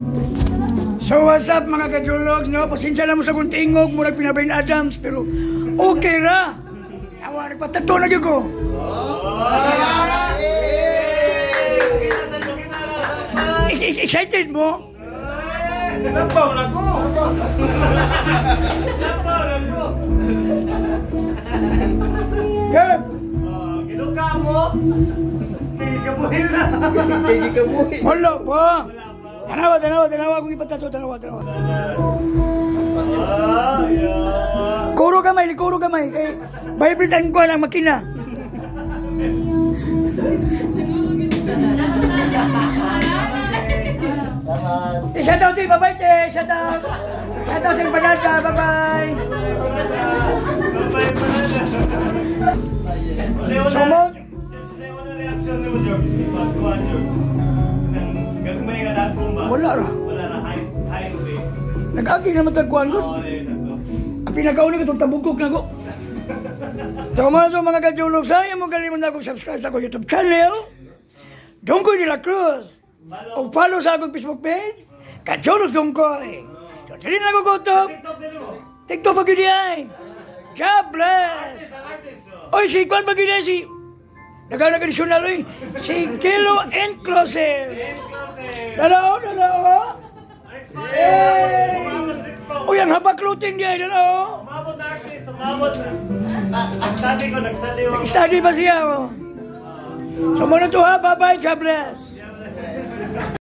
So what's up mga kajulog, no? Pasensya na mo sa kong tingog, murag Pinabayn Adams, pero okay ra. Awa, nagpatato na yun ko. Excited mo? Lampaw na ko! Lampaw na ko! Yeah. Ginuka mo! Kikikabuhin na! Kikikabuhin! Wala pa! Tanawa kung ipatato, tanawa. Kuro gamay, kay vibrate ko ang makina. Shout out, bye-bye, shout out sa Banata, bye-bye. Sumod. Ano reaksyon mo, George? Pagkuhan, George? Gagmay nga dagkong ba? Wala ra, highway. nag-agi naman tagkuhan ko. Ang pinakauna ko itong tabugkok na ko. So mga kajulog, sayang mo galing mo na akong subscribe sa akong YouTube channel, Dongkoy de la Cruz. O follow sa akong Facebook page, Kajulog Dongkoy. So dili na ko kutok. TikTok pag yun ay. God bless. Oy, si Kwan pag yun ay si nagkanagadisyon oy. Si Kilo Inclusive. Dalaw. Uy, ang habak clothing niya, dalaw. Umabot na artist, umabot na. Nag-study ko. Study ba siya? So muna to ha, bye-bye, God bless.